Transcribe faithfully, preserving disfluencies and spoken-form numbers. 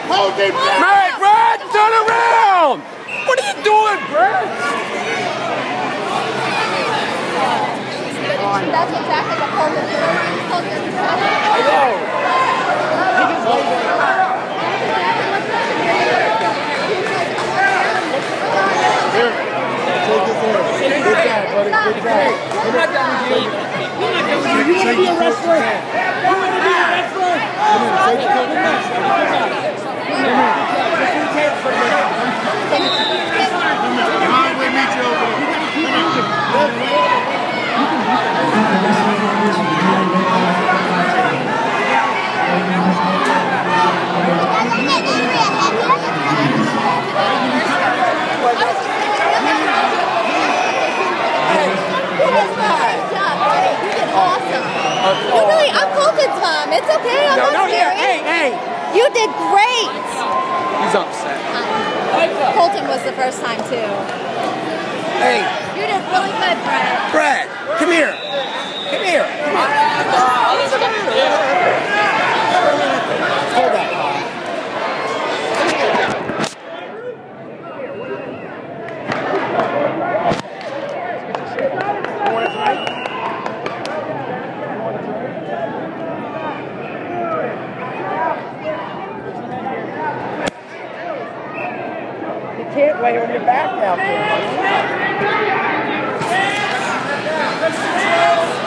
Hold it back! Brad, Brad, turn around! What are you doing, Brad? That's exactly what Colton did. I know. He just laid it out. Here, take this here. Good job, buddy. Good job. I'm not done with you. You want to be a wrestler? You want to be a wrestler? Come here, take it. Come here. Come on, we'll meet you over there. You really, I'm Colton's mom. It's okay. I'm No, not no, scary. yeah, hey, hey. You did great. He's upset. Um, Colton was the first time too. Hey. You did really good, Brad. Brad, come here. Come here. Hold that. You can't lay on your back out there.